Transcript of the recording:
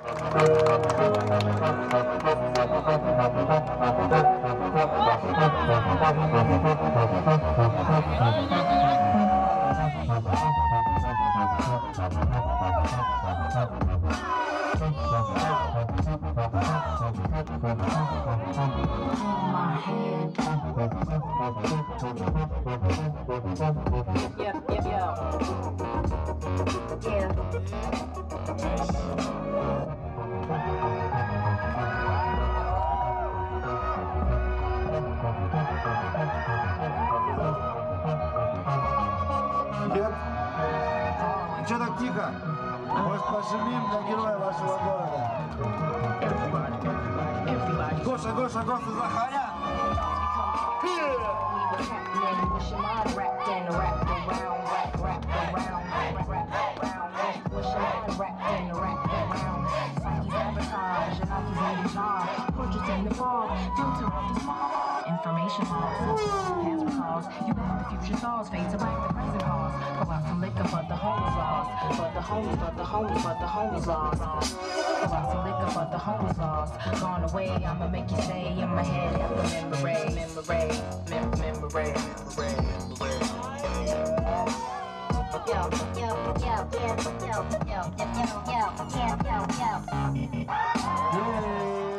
Че так тихо? Может, пошумим для героя вашего города? Гоша, Гоша, Гоша, Захаря! Information loss, past recalls, you want the future thoughts, fade to black, the present cause. Pour out some liquor, but the homies lost. But the homies lost. Pour out some liquor, but the homies lost. Gone away, I'ma make you stay in my head. Memory. Yo.